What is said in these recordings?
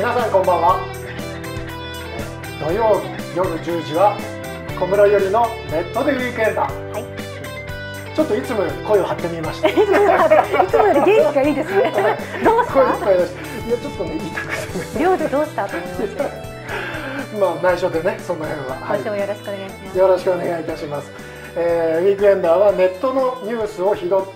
皆さんこんばんは。土曜日夜10時は小室よりのネットでウィークエンダー。はい、ちょっといつもより声を張ってみました。いつもより元気がいいですね。どうした？ いやちょっとね言いたくてね。 寮でどうしたと思いました。 まあ内緒でね、その辺は。 はい、よろしくお願いします。 よろしくお願いいたします。ウィークエンダーはネットのニュースを拾って、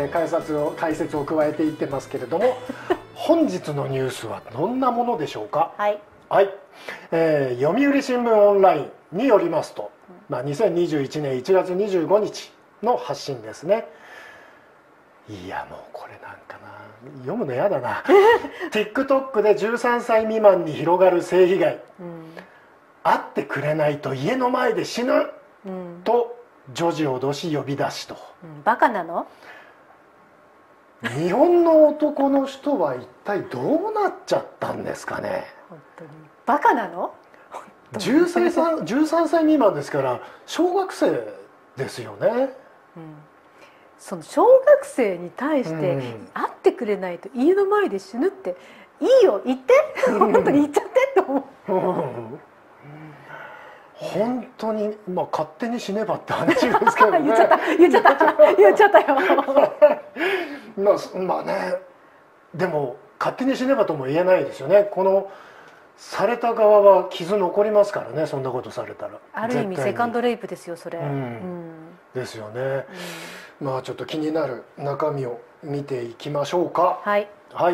解説を加えていってますけれども本日のニュースはどんなものでしょうか。 はい、 はい、読売新聞オンラインによりますと、2021年1月25日の発信ですね。いやもうこれなんかな、読むのやだなTikTok で13歳未満に広がる性被害、会ってくれないと家の前で死ぬ、と女児脅し呼び出しと、 バカなの？ 日本の男の人は一体どうなっちゃったんですかね。 本当にバカなの ？13歳未満ですから小学生ですよね。 その小学生に対して会ってくれないと家の前で死ぬって、いいよ言って本当に言っちゃってって思う。 本当に勝手に死ねばって話ですけどね。 言っちゃったよ。 まあね、でも勝手に死ねばとも言えないですよね。このされた側は傷残りますからね、そんなことされたら。 ある意味セカンドレイプですよそれ。 ですよね。まあちょっと気になる中身を見ていきましょうか。 はい、 はい。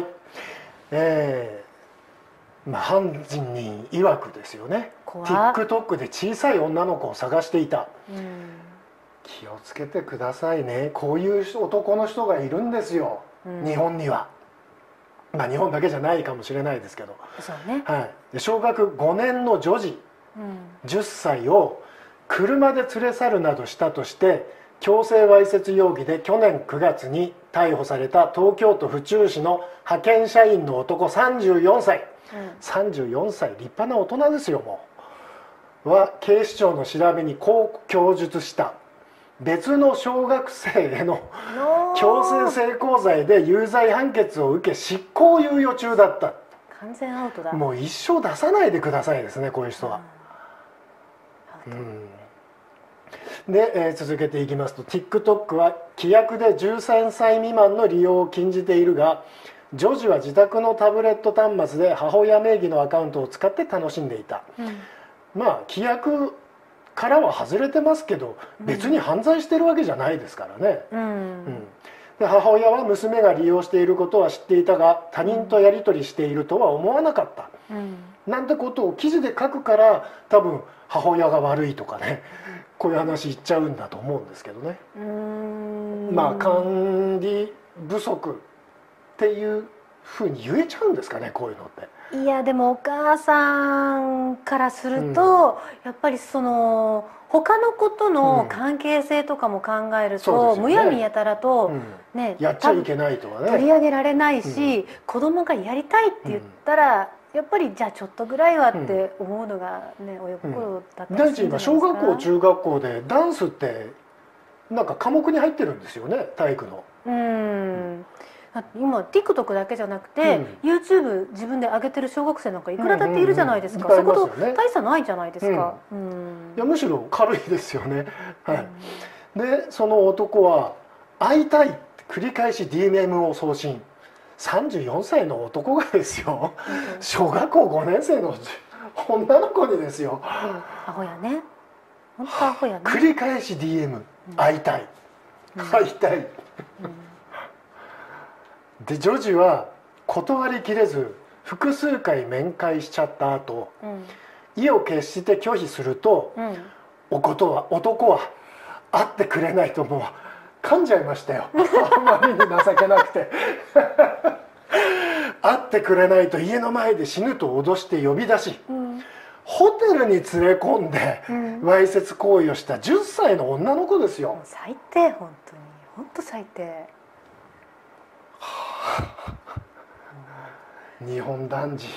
犯人曰くですよね。TikTok で小さい女の子を探していた。気をつけてくださいね。こういう男の人がいるんですよ、日本には。日本だけじゃないかもしれないですけど。 そうね。 はい、小学5年の女児、10歳を車で連れ去るなどしたとして強制わいせつ容疑で去年9月に逮捕された東京都府中市の派遣社員の男34歳、34歳立派な大人ですよもう、は警視庁の調べにこう供述した。別の小学生への強制性交罪で有罪判決を受け執行猶予中だった。 完全アウトだ。 もう一生出さないでくださいですね、こういう人は。で、続けていきますと TikTok は規約で13歳未満の利用を禁じているが、女児は自宅のタブレット端末で母親名義のアカウントを使って楽しんでいた。規約からは外れてますけど別に犯罪してるわけじゃないですからね。で母親は娘が利用していることは知っていたが他人とやり取りしているとは思わなかった、なんてことを記事で書くから多分母親が悪いとかね、こういう話言っちゃうんだと思うんですけどね。管理不足っていうふうに言えちゃうんですかね、こういうのって。 いやでもお母さんからすると、やっぱりその他の子との関係性とかも考えると、むやみやたらとね、 やっちゃいけないとかね、 取り上げられないし、子供がやりたいって言ったらやっぱりじゃあちょっとぐらいはって思うのがね、親心だったりするんじゃないですか。 今小学校中学校でダンスってなんか科目に入ってるんですよね、体育の。 今 TikTok だけじゃなくて、YouTube 自分で上げてる小学生なんかいくらだっているじゃないですか。そこと大差ないじゃないですか。 いやむしろ軽いですよね。でその男は「会いたい」って繰り返し DM を送信。34歳の男がですよ、小学校5年生の女の子にですよ、 アホやね、本当アホやね。 繰り返し DM、会いたい会いたい。で女児は断りきれず複数回面会しちゃった後、意を決して拒否すると、男は会ってくれないともう噛んじゃいましたよあまりに情けなくて会ってくれないと家の前で死ぬと脅して呼び出し、ホテルに連れ込んでわいせつ行為をした10歳の女の子ですよ。 最低、本当に本当最低。 日本男児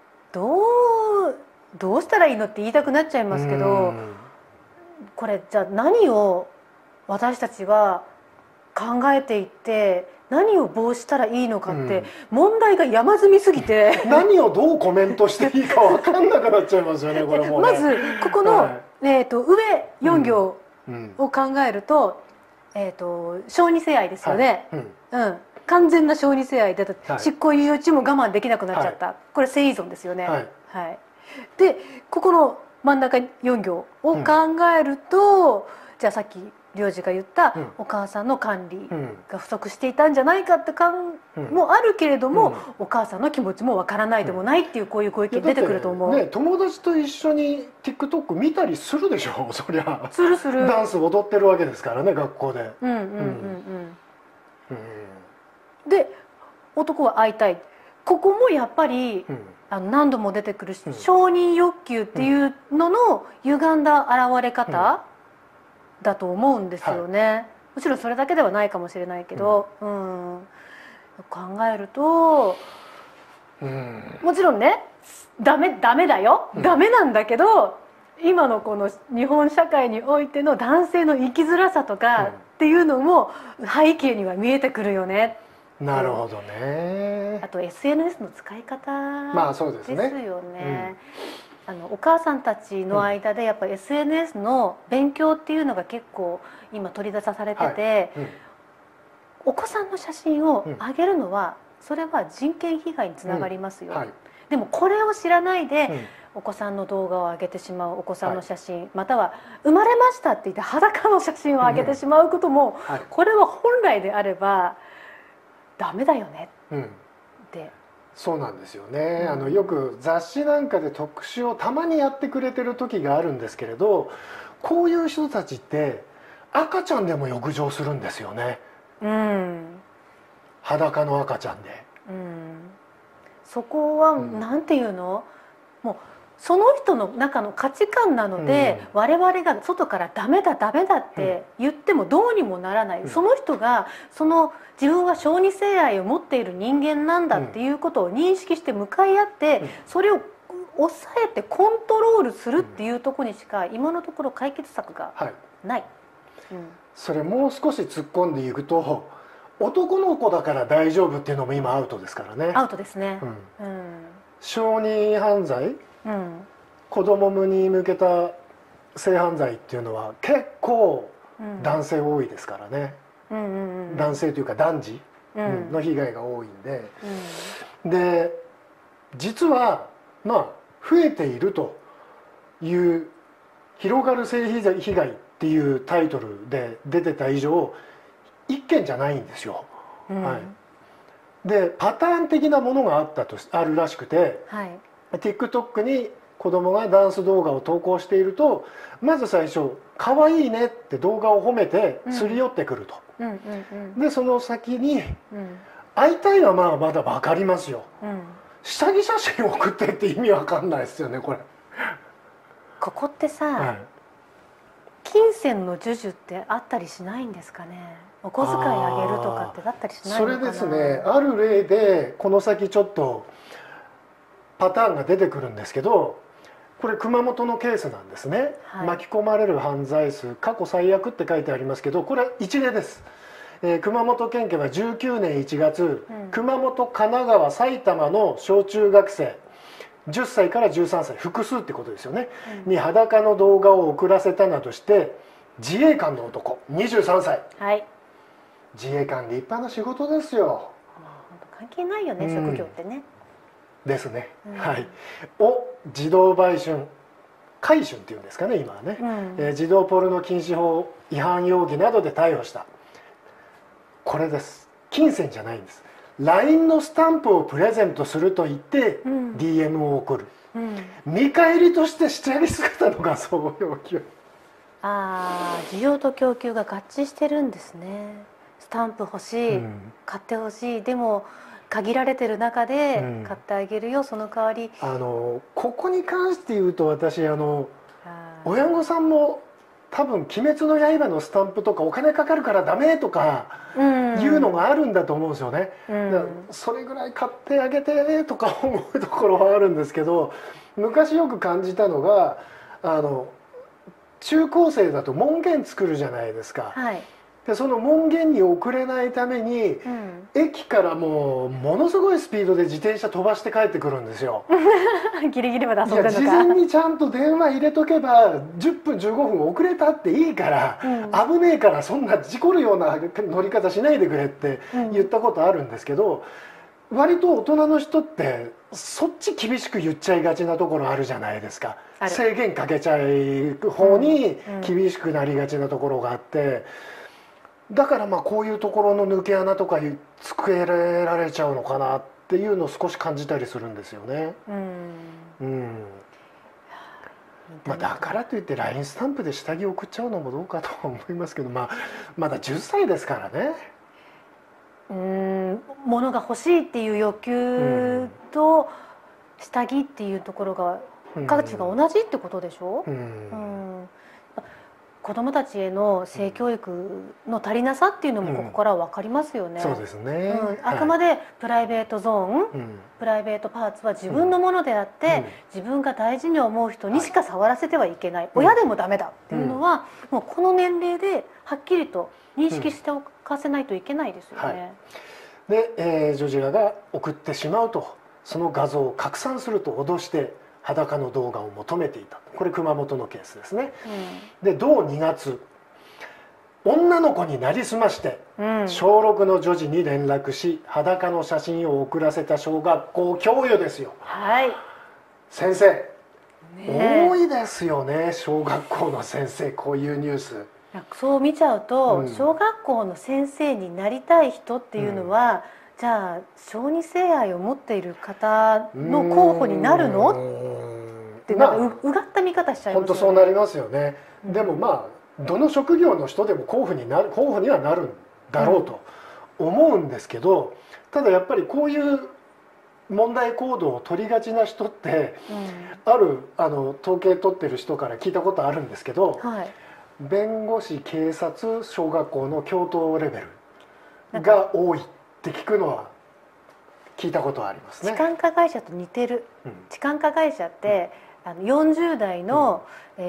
どうしたらいいのって言いたくなっちゃいますけど、これじゃあ何を私たちは考えていって何を棒したらいいのかって問題が山積みすぎて、 何をどうコメントしていいか分かんなくなっちゃいますよねこれもね。 まずここの、上4行を考えると、小児性愛ですよね。完全な小児性愛で執行猶予中も我慢できなくなっちゃった、これ性依存ですよね。はい、でここの真ん中4行を考えると、じゃあさっき領事が言ったお母さんの管理が不足していたんじゃないかってもあるけれども、お母さんの気持ちもわからないでもないっていう、こういうご意見出てくると思う。 友達と一緒に TikTok 見たりするでしょそりゃ。 するする。 ダンス踊ってるわけですからね学校で。 で男は会いたい、ここもやっぱり何度も出てくる承認欲求っていうのの歪んだ現れ方だと思うんですよね。もちろんそれだけではないかもしれないけど、考えるともちろんね、ダメだよ、ダメなんだけど、今のこの日本社会においての男性の生きづらさとかっていうのも背景には見えてくるよね。 なるほどね。 あと SNS の使い方ですよね。お母さんたちの間でやっぱり SNS の勉強っていうのが結構今取り出されてて、お子さんの写真を上げるのはそれは人権被害につながりますよ。でもこれを知らないでお子さんの動画を上げてしまう、お子さんの写真、または生まれましたって言って裸の写真を上げてしまうことも、これは本来であればダメだよねって。 そうなんですよね。よく雑誌なんかで特集をたまにやってくれてる時があるんですけれど、こういう人たちって赤ちゃんでも浴場するんですよね。裸の赤ちゃんで。 そこはなんていうの、もうその人の中の価値観なので、我々が外からダメだダメだって言ってもどうにもならない、その人が自分は小児性愛を持っている人間なんだっていうことを認識して向かい合って、それを抑えてコントロールするっていうところにしか今のところ解決策がない。 それもう少し突っ込んでいくと、男の子だから大丈夫っていうのも今アウトですからね。 アウトですね。 小児犯罪、子供に向けた性犯罪っていうのは結構男性多いですからね。男性というか男児の被害が多いんで、で実は増えているという「広がる性被害」っていうタイトルで出てた以上一件じゃないんですよ。でパターン的なものがあるらしくて、TikTok に子供がダンス動画を投稿していると、まず最初「かわいいね」って動画を褒めてすり寄ってくると。でその先に「会いたい」はまだ分かりますよ。下着写真送ってって意味わかんないですよねこれ。 ここってさ、金銭の授受ってあったりしないんですかね。お小遣いあげるとかってだったりしないのかな。 それですね、ある例でこの先ちょっとパターンが出てくるんですけど、これ熊本のケースなんですね。巻き込まれる犯罪数過去最悪って書いてありますけど、これは一例です。熊本県警は19年1月、熊本、神奈川、埼玉の小中学生10歳から13歳複数ってことですよね、に裸の動画を送らせたなどして自衛官の男23歳、自衛官立派な仕事ですよ。 関係ないよね、職業ってね。 ですね、を児童売春買春っていうんですかね今はね、児童ポルノ禁止法違反容疑などで逮捕した。これです。金銭じゃないんです。 LINE のスタンプをプレゼントすると言って DM を送る、見返りとして下着姿の画像を要求。 需要と供給が合致してるんですね。スタンプ欲しい、買ってほしい、でも限られてる中で買ってあげるよ、その代わり。 ここに関して言うと私親御さんも多分「鬼滅の刃」のスタンプとかお金かかるからダメとかいうのがあるんだと思うんですよね。それぐらい買ってあげてとか思うところはあるんですけど、昔よく感じたのが中高生だと門限作るじゃないですか。 でその門限に遅れないために、駅からものすごいスピードで自転車飛ばして帰ってくるんですよ。 ギリギリまで遊んでるのか。 事前にちゃんと電話入れとけば10分15分遅れたっていいから、危ねえからそんな事故るような乗り方しないでくれって言ったことあるんですけど、割と大人の人ってそっち厳しく言っちゃいがちなところあるじゃないですか。制限かけちゃう方に厳しくなりがちなところがあって、だからまあこういうところの抜け穴とか作られちゃうのかなっていうのを少し感じたりするんですよね。まあだからといって LINE スタンプで下着を送っちゃうのもどうかとは思いますけど、まだ10歳ですからね。 物が欲しいっていう欲求と下着っていうところが価値が同じってことでしょ。子どもたちへの性教育の足りなさっていうのもここから分かりますよね。 そうですね。 あくまでプライベートゾーン、プライベートパーツは自分のものであって、自分が大事に思う人にしか触らせてはいけない、親でもダメだっていうのは、もうこの年齢ではっきりと認識しておかせないといけないですよね。 で、ジョジラが送ってしまうと、その画像を拡散すると脅して裸の動画を求めていた。これ熊本のケースですね。で同2月、女の子になりすまして、小6の女児に連絡し裸の写真を送らせた小学校教諭ですよ。先生、多いですよね、小学校の先生、こういうニュース。 そう見ちゃうと、小学校の先生になりたい人っていうのは、じゃあ小児性愛を持っている方の候補になるのってなんかうがった見方しちゃいますよね。 本当そうなりますよね。でもまあどの職業の人でも候補にはなるんだろうと思うんですけど、ただやっぱりこういう問題行動を取りがちな人って、ある統計取ってる人から聞いたことあるんですけど、弁護士、警察、小学校の教頭レベルが多いって聞くのは聞いたことはありますね。 痴漢加害者と似てる。痴漢加害者って40代の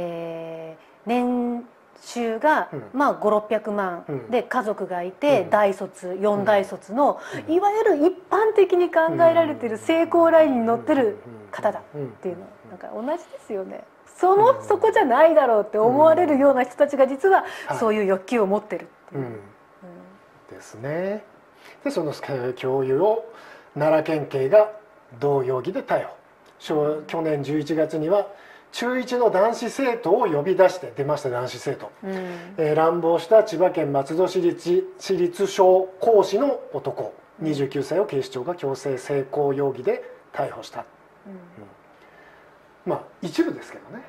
年収がまあ500、600万で家族がいて大卒4大卒のいわゆる一般的に考えられてる成功ラインに乗ってる方だっていうのなんか同じですよね。そこじゃないだろうって思われるような人たちが実はそういう欲求を持ってるっていう。 ですね。でその教諭を奈良県警が同容疑で逮捕。去年11月には中1の男子生徒を呼び出して出ました。男子生徒、乱暴した千葉県松戸市立小講師の男29歳を警視庁が強制性交容疑で逮捕した。まあ一部ですけどね。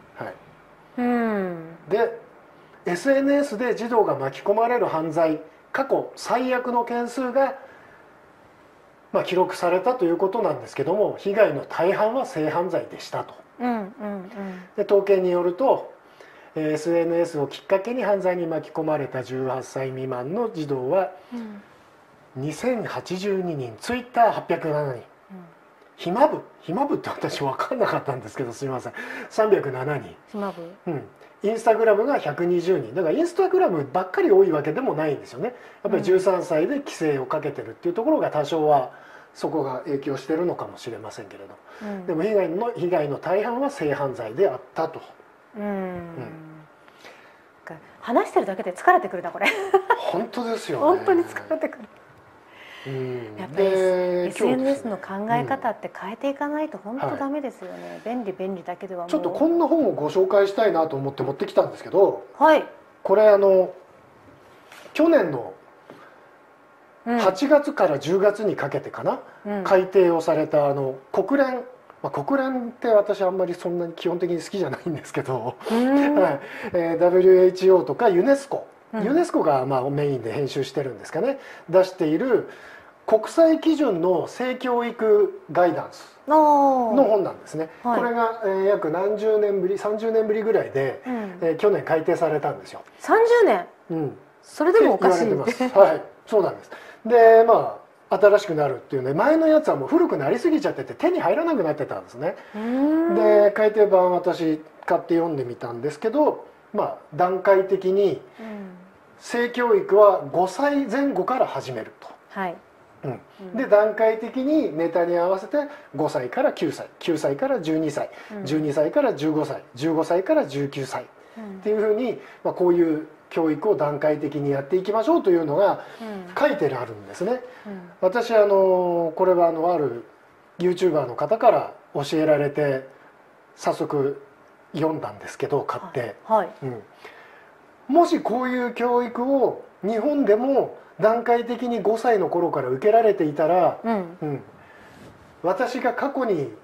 で SNS で児童が巻き込まれる犯罪、過去最悪の件数が記録されたということなんですけども、被害の大半は性犯罪でしたと。で統計によると SNS をきっかけに犯罪に巻き込まれた18歳未満の児童は2082人、ツイッター807人、ひまぶって私分かんなかったんですけどすみません、307人、インスタグラムが120人。だからインスタグラムばっかり多いわけでもないんですよね。やっぱり13歳で規制をかけてるっていうところが多少はそこが影響してるのかもしれませんけれど、でも被害の大半は性犯罪であったと。 話してるだけで疲れてくるなこれ。 本当ですよね。 本当に疲れてくる。やっぱり SNS の考え方って変えていかないと本当ダメですよね。便利だけではもう。 ちょっとこんな本をご紹介したいなと思って持ってきたんですけど、これ去年の8月から10月にかけてかな、改定をされた国連って私あんまりそんなに基本的に好きじゃないんですけど、WHO とかユネスコがメインで編集してるんですかね、出している国際基準の性教育ガイダンスの本なんですね。これが約30年ぶりぐらいで去年改定されたんですよ。 30年、それでもおかしい。 そうなんです。で新しくなるっていうね、前のやつはもう古くなりすぎちゃってて手に入らなくなってたんですね。で改訂版私買って読んでみたんですけど、段階的に性教育は5歳前後から始めると。 はい。 で段階的にネタに合わせて5歳から9歳、9歳から12歳、12歳から15歳、15歳から19歳っていうふうに、こういう教育を段階的にやっていきましょうというのが書いてあるんですね。私これはある YouTuber の方から教えられて早速読んだんですけど、買って、もしこういう教育を日本でも段階的に5歳の頃から受けられていたら、私が過去に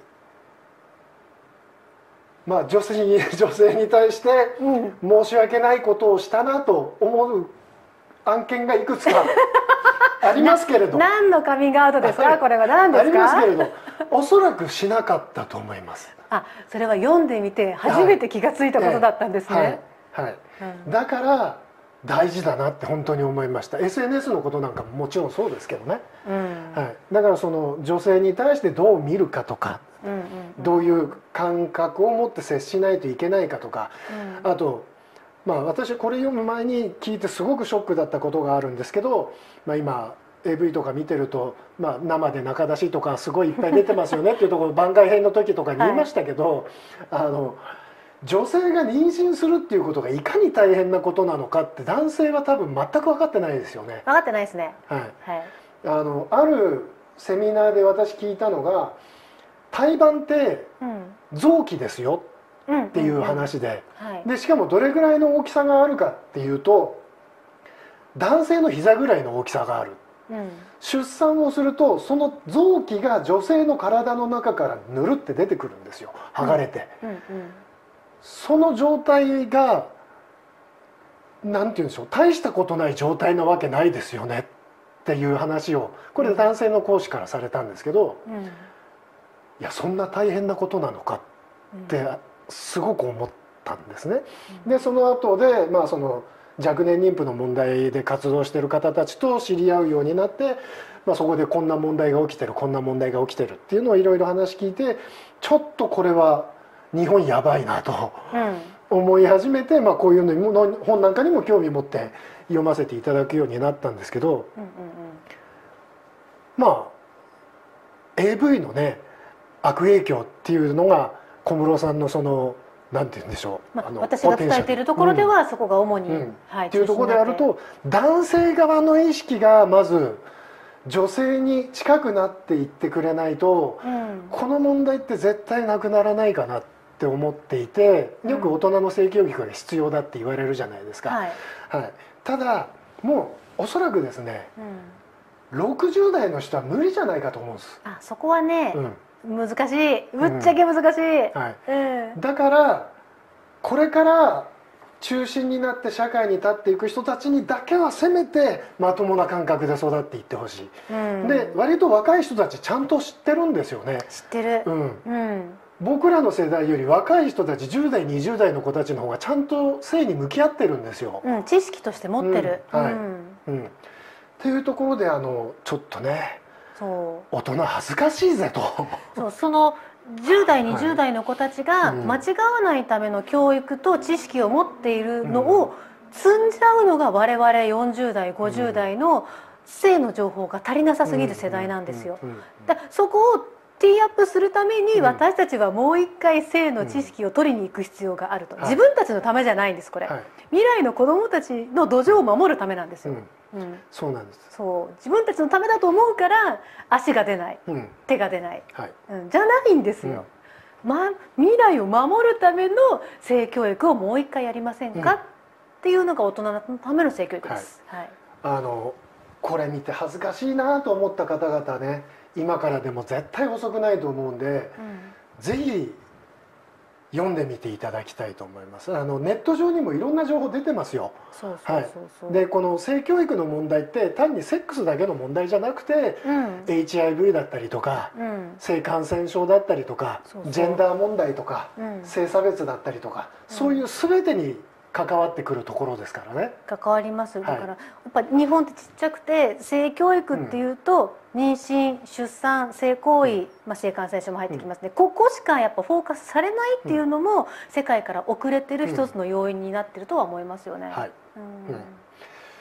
女性に対して申し訳ないことをしたなと思う案件がいくつかありますけれど何のカミングアウトですか、これは何ですか。 ありますけれど、おそらくしなかったと思います。 それは読んでみて初めて気がついたことだったんですね。 だから大事だなって本当に思いました。 SNS のことなんかももちろんそうですけどね、だからその女性に対してどう見るかとか、どういう感覚を持って接しないといけないかとか、あと私これ読む前に聞いてすごくショックだったことがあるんですけど、今 AV とか見てると、生で中出しとかすごいいっぱい出てますよねっていうところ番外編の時とかに言いましたけど、女性が妊娠するっていうことがいかに大変なことなのかって男性は多分全く分かってないですよね。 分かってないですね。 あるセミナーで私聞いたのが、胎盤って臓器ですよっていう話で、しかもどれぐらいの大きさがあるかっていうと男性の膝ぐらいの大きさがある。出産をするとその臓器が女性の体の中からぬるって出てくるんですよ、剥がれて。その状態がなんて言うんでしょう、大したことない状態なわけないですよねっていう話をこれ男性の講師からされたんですけど、いやそんな大変なことなのかってすごく思ったんですね。でその後でその若年妊婦の問題で活動している方たちと知り合うようになって、そこでこんな問題が起きてるこんな問題が起きてるっていうのをいろいろ話聞いて、ちょっとこれは日本やばいなと思い始めて、こういうの本なんかにも興味持って読ませていただくようになったんですけど、AV のね悪影響っていうのが小室さんのそのなんて言うんでしょう、 私が伝えているところではそこが主にっていうところであると、男性側の意識がまず女性に近くなっていってくれないと、この問題って絶対なくならないかなって思っていて、よく大人の性教育が必要だって言われるじゃないですか。ただもうおそらくですね、60代の人は無理じゃないかと思うんです。 そこはね、難しい、ぶっちゃけ難しい。 だからこれから中心になって社会に立っていく人たちにだけはせめてまともな感覚で育っていってほしい。で割と若い人たちちゃんと知ってるんですよね。 知ってる。 僕らの世代より若い人たち10代20代の子たちの方がちゃんと性に向き合ってるんですよ。 知識として持ってる。 っていうところでちょっとね、大人恥ずかしいぜと。 その10代20代の子たちが間違わないための教育と知識を持っているのを積んじゃうのが我々40代50代の性の情報が足りなさすぎる世代なんですよ。そこをティーアップするために私たちはもう一回性の知識を取りに行く必要があると。自分たちのためじゃないんです、これ。未来の子どもたちの土壌を守るためなんですよ。 そうなんです。 自分たちのためだと思うから足が出ない、手が出ない、じゃないんですよ。未来を守るための性教育をもう一回やりませんかっていうのが大人のための性教育です。 これ見て恥ずかしいなと思った方々ね、今からでも絶対遅くないと思うんで、ぜひ読んでみていただきたいと思います。ネット上にもいろんな情報出てますよ。でこの性教育の問題って単にセックスだけの問題じゃなくて、HIV だったりとか、性感染症だったりとか、ジェンダー問題とか、性差別だったりとか、そういう全てに関わってくるところですからね。 関わります。だからやっぱ日本ってちっちゃくて、性教育っていうと妊娠出産性行為、性感染症も入ってきますね。ここしかやっぱフォーカスされないっていうのも世界から遅れてる一つの要因になってるとは思いますよね。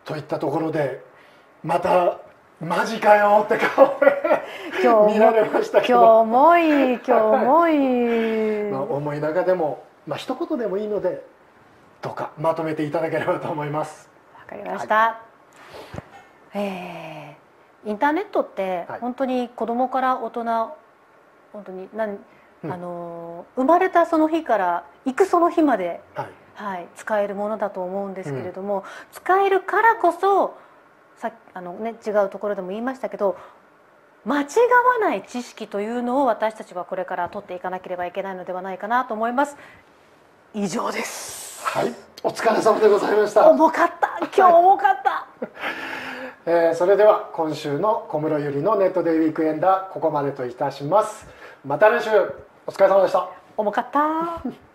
といったところでまたマジかよって顔で見られましたけど、 今日もいい重い中でも、一言でもいいのでどうかまとめていただければと思います。 わかりました。インターネットって本当に子供から大人、本当に生まれたその日から行くその日まで、使えるものだと思うんですけれども、使えるからこそさ違うところでも言いましたけど、間違わない知識というのを私たちはこれから取っていかなければいけないのではないかなと思います。以上です。 はい、お疲れ様でございました。 重かった、今日重かった。 それでは今週の小室ゆりのネットデイウィークエンダー、ここまでといたします。また来週、お疲れ様でした。 重かった